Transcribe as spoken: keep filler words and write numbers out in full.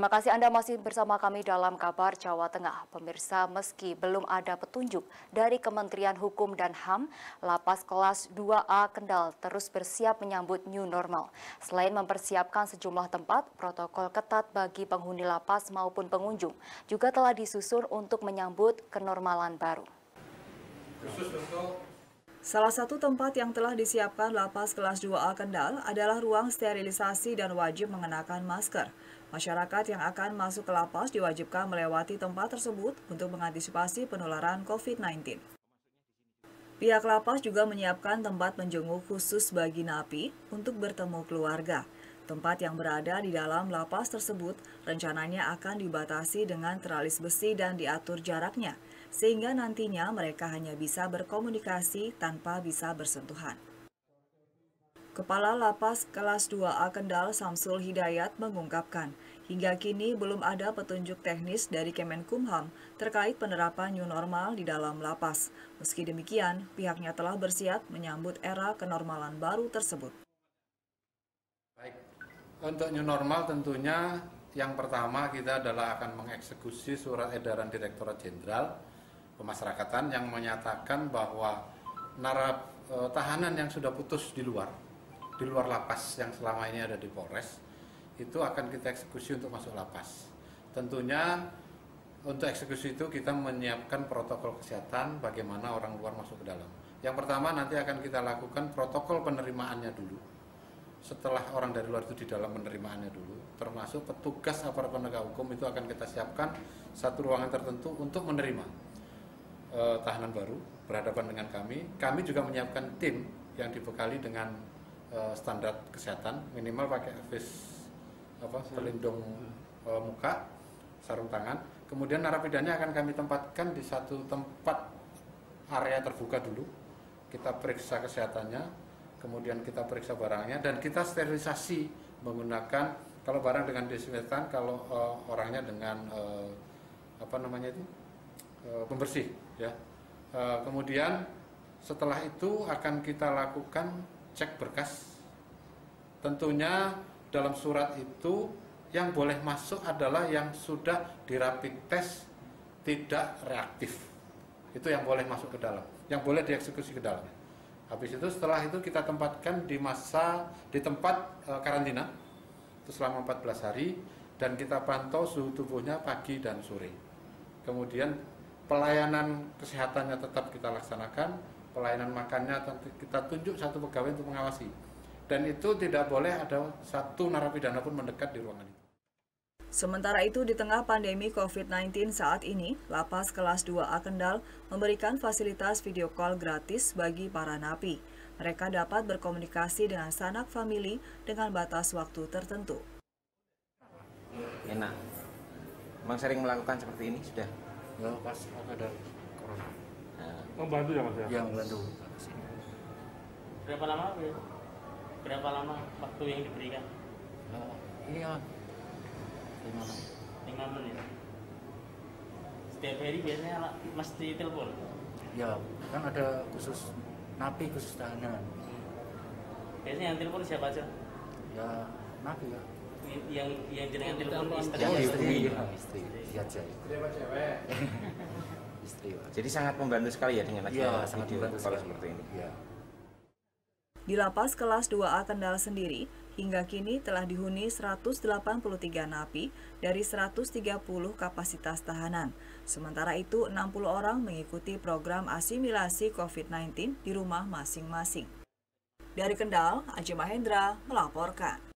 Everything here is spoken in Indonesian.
Terima kasih Anda masih bersama kami dalam Kabar Jawa Tengah. Pemirsa, meski belum ada petunjuk dari Kementerian Hukum dan H A M, Lapas kelas dua A Kendal terus bersiap menyambut new normal. Selain mempersiapkan sejumlah tempat, protokol ketat bagi penghuni lapas maupun pengunjung juga telah disusun untuk menyambut kenormalan baru. Salah satu tempat yang telah disiapkan Lapas kelas dua A Kendal adalah ruang sterilisasi dan wajib mengenakan masker. Masyarakat yang akan masuk ke lapas diwajibkan melewati tempat tersebut untuk mengantisipasi penularan COVID sembilan belas. Pihak lapas juga menyiapkan tempat menjenguk khusus bagi napi untuk bertemu keluarga. Tempat yang berada di dalam lapas tersebut rencananya akan dibatasi dengan teralis besi dan diatur jaraknya, sehingga nantinya mereka hanya bisa berkomunikasi tanpa bisa bersentuhan. Kepala Lapas kelas dua A Kendal Samsul Hidayat mengungkapkan, hingga kini belum ada petunjuk teknis dari Kemenkumham terkait penerapan new normal di dalam lapas. Meski demikian, pihaknya telah bersiap menyambut era kenormalan baru tersebut. Baik, untuk new normal tentunya yang pertama kita adalah akan mengeksekusi surat edaran Direktorat Jenderal Pemasyarakatan yang menyatakan bahwa narap eh, tahanan yang sudah putus di luar di luar lapas yang selama ini ada di Polres itu akan kita eksekusi untuk masuk lapas. Tentunya untuk eksekusi itu kita menyiapkan protokol kesehatan bagaimana orang luar masuk ke dalam. Yang pertama nanti akan kita lakukan protokol penerimaannya dulu. Setelah orang dari luar itu di dalam penerimaannya dulu, termasuk petugas aparat penegak hukum itu akan kita siapkan satu ruangan tertentu untuk menerima eh, tahanan baru berhadapan dengan kami. Kami juga menyiapkan tim yang dibekali dengan standar kesehatan, minimal pakai face apa pelindung uh, muka, sarung tangan. Kemudian narapidanya akan kami tempatkan di satu tempat area terbuka dulu. Kita periksa kesehatannya, kemudian kita periksa barangnya dan kita sterilisasi menggunakan kalau barang dengan disinfektan, kalau uh, orangnya dengan uh, apa namanya itu uh, pembersih, ya. Uh, kemudian setelah itu akan kita lakukan cek berkas. Tentunya dalam surat itu yang boleh masuk adalah yang sudah di rapid test tidak reaktif. Itu yang boleh masuk ke dalam, yang boleh dieksekusi ke dalam. Habis itu setelah itu kita tempatkan di masa di tempat e, karantina itu selama empat belas hari dan kita pantau suhu tubuhnya pagi dan sore. Kemudian pelayanan kesehatannya tetap kita laksanakan. Pelayanan makannya kita tunjuk satu pegawai untuk mengawasi. Dan itu tidak boleh ada satu narapidana pun mendekat di ruangan itu. Sementara itu, di tengah pandemi COVID sembilan belas saat ini, Lapas kelas dua A Kendal memberikan fasilitas video call gratis bagi para napi. Mereka dapat berkomunikasi dengan sanak famili dengan batas waktu tertentu. Enak. Memang sering melakukan seperti ini sudah? Ya, pas ada corona. Membantu ya Mas ya? Ya, membantu. Berapa lama? Berapa lama waktu yang diberikan? Uh, ini ya, lima menit. Lima menit. Setiap hari biasanya mesti telepon? Ya, kan ada khusus napi, khusus tahanan. Biasanya yang telepon siapa aja? Ya, napi ya. Yang yang jenengan telepon istri? Yang istri, ya, istri. Istri aja. Istri apa cewek? Istri. Jadi sangat membantu sekali ya dengan ya, sangat membantu kalau seperti ini. Ya. Di Lapas kelas dua A Kendal sendiri, hingga kini telah dihuni seratus delapan puluh tiga napi dari seratus tiga puluh kapasitas tahanan. Sementara itu, enam puluh orang mengikuti program asimilasi COVID sembilan belas di rumah masing-masing. Dari Kendal, Aji Mahendra melaporkan.